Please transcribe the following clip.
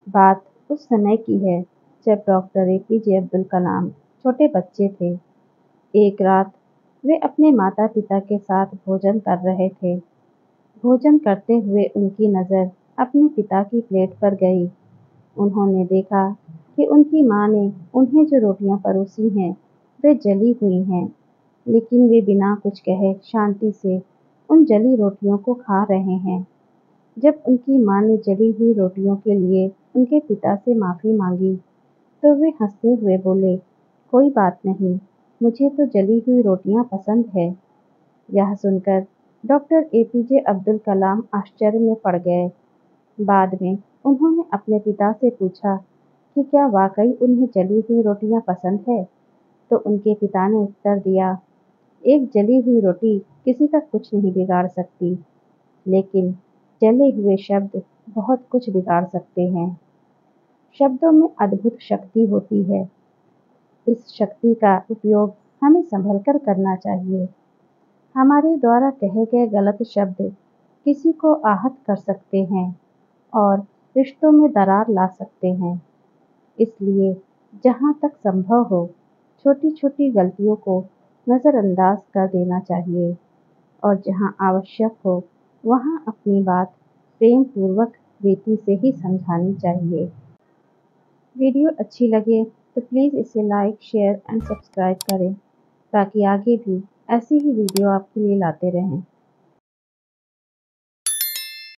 बात उस समय की है जब डॉक्टर एपीजे अब्दुल कलाम छोटे बच्चे थे। एक रात वे अपने माता-पिता के साथ भोजन कर रहे थे। भोजन करते हुए उनकी नज़र अपने पिता की प्लेट पर गई। उन्होंने देखा कि उनकी माँ ने उन्हें जो रोटियां परोसी हैं, वे जली हुई हैं, लेकिन वे बिना कुछ कहे शांति से उन जली रोटियों को खा रहे हैं। जब उनकी माँ ने जली हुई रोटियों के लिए उनके पिता से माफ़ी मांगी, तो वे हंसते हुए बोले, "कोई बात नहीं, मुझे तो जली हुई रोटियां पसंद है।" यह सुनकर डॉक्टर एपीजे अब्दुल कलाम आश्चर्य में पड़ गए। बाद में उन्होंने अपने पिता से पूछा कि क्या वाकई उन्हें जली हुई रोटियां पसंद है, तो उनके पिता ने उत्तर दिया, "एक जली हुई रोटी किसी का कुछ नहीं बिगाड़ सकती, लेकिन जले हुए शब्द बहुत कुछ बिगाड़ सकते हैं। शब्दों में अद्भुत शक्ति होती है। इस शक्ति का उपयोग हमें संभल कर करना चाहिए। हमारे द्वारा कहे गए गलत शब्द किसी को आहत कर सकते हैं और रिश्तों में दरार ला सकते हैं। इसलिए जहाँ तक संभव हो, छोटी-छोटी गलतियों को नज़रअंदाज कर देना चाहिए और जहाँ आवश्यक हो, वहाँ अपनी बात प्रेम पूर्वक रीति से ही समझानी चाहिए। वीडियो अच्छी लगे तो प्लीज़ इसे लाइक, शेयर एंड सब्सक्राइब करें, ताकि आगे भी ऐसी ही वीडियो आपके लिए लाते रहें।